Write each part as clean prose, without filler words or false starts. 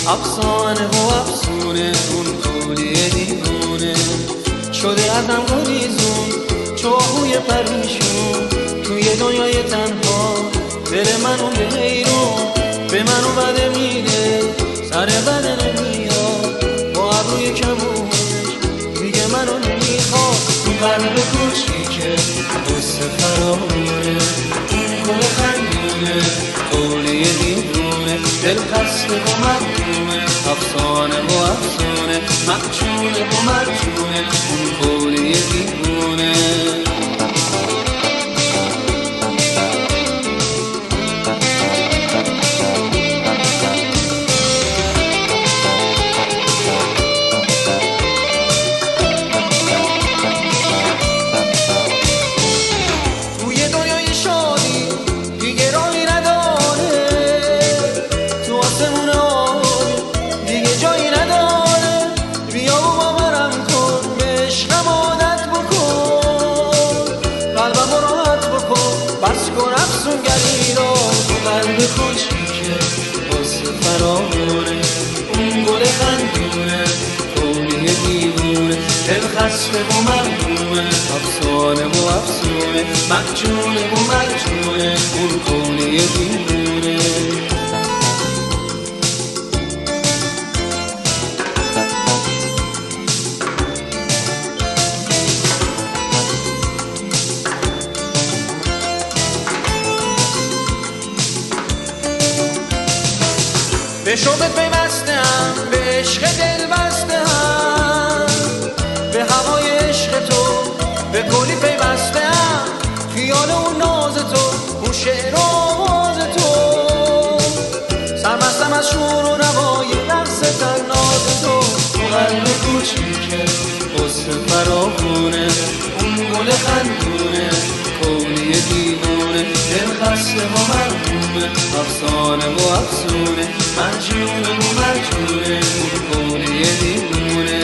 افسانه و افسونه اون کولی دیوونه شده ازم گریزون چاهوی پریشون توی دنیای تنها دل منو به حیرون به منو بده میده سر بده نمیاد با ابروی کمونش دیگه منو نمیخواد اون قلب کوچیکه قصه فرامونه اون گل خندونه کولی دیوونه دل خسته و مردونه افسانه و افسونه مخچونه و مرجونه اون کولی دیوونه بس کن افسون گلینا تو قلب کوچیکه واسه فرامونه اون گل خندونه کولی دیوونه دل خسته و مردونه افسانه و افسونه مخجونه و مرجونه اون کولی دیوونه به شوقت پیوستم به عشق دل بستم به هوای عشق تو به کلی پیوستم خیال اون ناز تو اون شعر و آواز تو سرمستم از شور و نوای رقص طناز تو تو قلب کوچیکه قصه فراوونه اون گل خندونه کولی دیوونه دل خسته و مردونه افسانه و افسونه مرجونه و مرجونه اون کولی دیوونه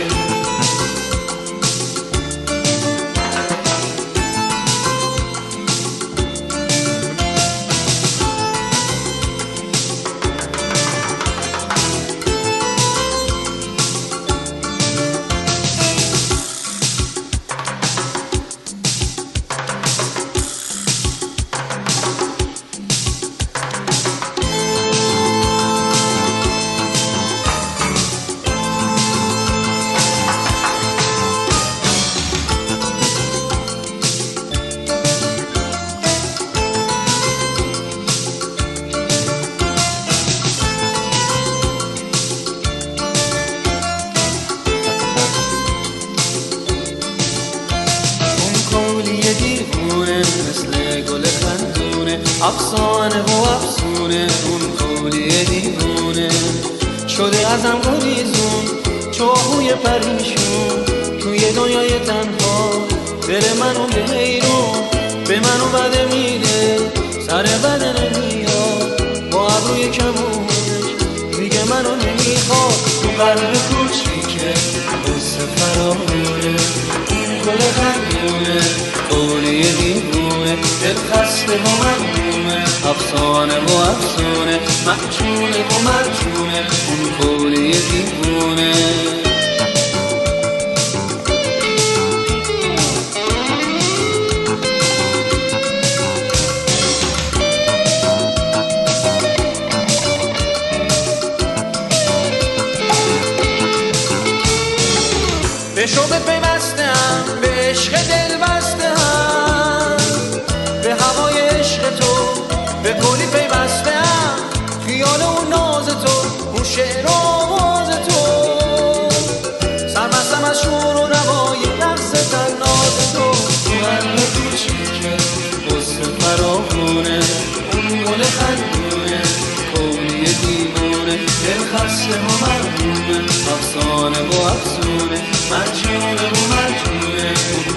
دیوونه مثل گل خندونه افسانه و افسونه اون کولی دیوونه شده ازم گریزون چاهوی پریشون توی دنیای تنها دل منو به حیرون به منو بده میده سر بده نمیاد با ابروی کمونش دیگه منو نمیخواد تو قلب کوچیکه قصه فرامونه گل خندونه کولی دیوونه دل خسته و مردونه افسانه و افسونه مخجونه و مرجونه اون کولی دیوونه به شوقت پیوستم به عشق دل بستم به هوای عشق تو به کلی پیوستم خیال اون ناز تو اون شعر و آواز تو سرمستم از شور و نوای رقص طناز تو تو قلب کوچیکه قصه فراوونه اون گل خندونه کولی دیوونه دل خسته و مردونه افسانه و افسونه مرجونه و مرجونه